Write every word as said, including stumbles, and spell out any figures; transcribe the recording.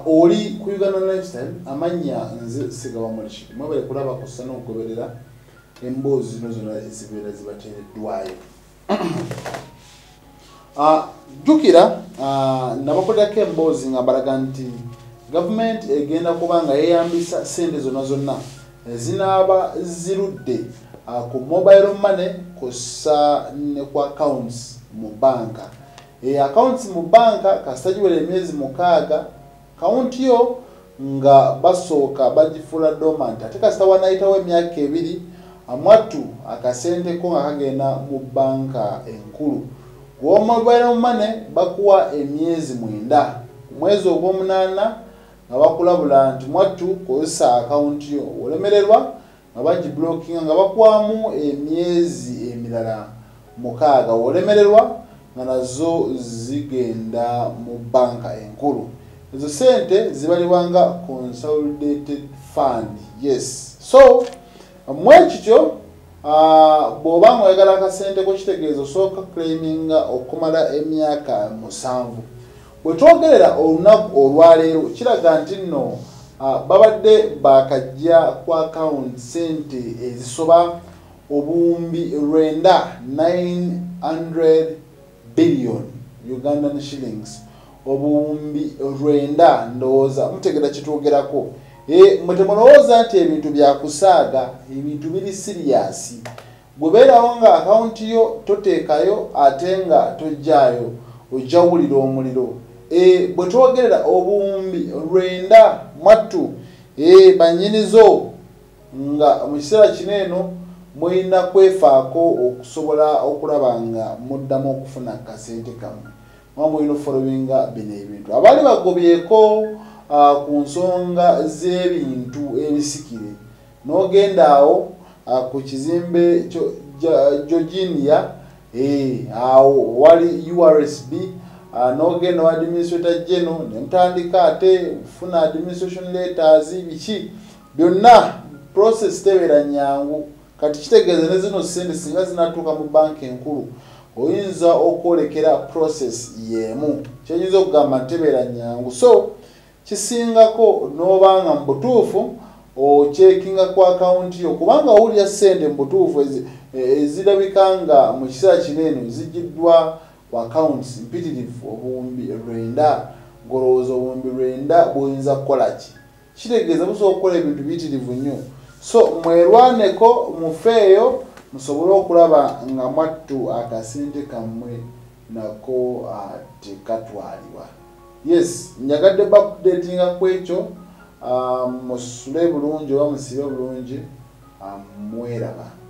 oli ku Uganda Lifestyle amanya nze sigaba mulishi mwabale kulaba kusana okugoberera emboozi zino zona ezibeera zibateereddwayo. uh, jukira uh, nabakodako emboozi nga balaga nti gavumenti egenda kubanga yeyambisa sente zonna zonna zinaaba zirudde uh, ku mobile money kosa ne ku accounts mu banka. E accounts mu banka kasitagiwera emyezi mukaaga account yo nga basooka bagifula dormant ate kasita wanayitawo emyaka ebiri amwattu akasente ko nga kagenda mu banka enkulu. Gwo mobile money bakuwa emyezi mwenda mwezi ogw'omunaana nga bakulabula nti mwattu kozesa account yo olemererwa nga bagiblockinga nga bakwamu emyezi emirala mukaaga olemererwa nga nazo zigenda mu banka enkulu. Ezo sente zibalibwanga consolidated fund. Yes, so mwekityo uh, bw'oba ng'oyagala akasente ko kitegeezo sooka claiminga okumala emyaka musanvu. Bwe twogerera olunaku olwaleero kiraga nti nno uh, babadde bakajja ku account sente ezisoba obuwumbi lwenda nine hundred billion Ugandan shillings. Obuwumbi lwenda ndowooza mutegera kitwogerako. E mutemulowooza nti ebintu byakusaaga ebintu biri serious. Gobeerawo nga account yo toteekayo ate nga tojjaayo ojjawulira omuliro. E bwe twogerera obuwumbi lwenda mwattu e bannyinizo nga mu kiseera kino eno mulina kwefaako okusobola okulaba nga muddamu okufuna kasente kammwe. Mwamulina followinga bino ebintu abaali bagobyeko uh, ku nsonga z'ebintu ebisikire n'ogenda awo uh, ku kizimbe Georginia eh awo wali U R S B uh, n'ogenda wa administrator general ne mutandika ate ufuna administration letters biki byonna process tebeera nyangu. Kati kitegeeza ne zino sente singa zinatuuka mu banka enkulu oyinza okwolekera process yemu kyenyinza okugamba ntebeera nyangu. So kisingako n'obanga mu butuufu ochekinga ku account yo kubanga owulira sente mu butuufu ezirabika nga mu kiseera kino eno zigiddwa ku accounts mpitirivu obuwumbi lwenda ngolowooza obuwumbi lwenda buyinza kukola ki kitegeeza busobola okukola ebintu biyitirivu nnyo. So mwerwaneko mufeeyo musobole okulaba nga mwattu akasente kammwe nako tekatwalibwa. Yes, nyagadde bakudatinga kwekyo musule bulungi oba musibe bulungi mweraba.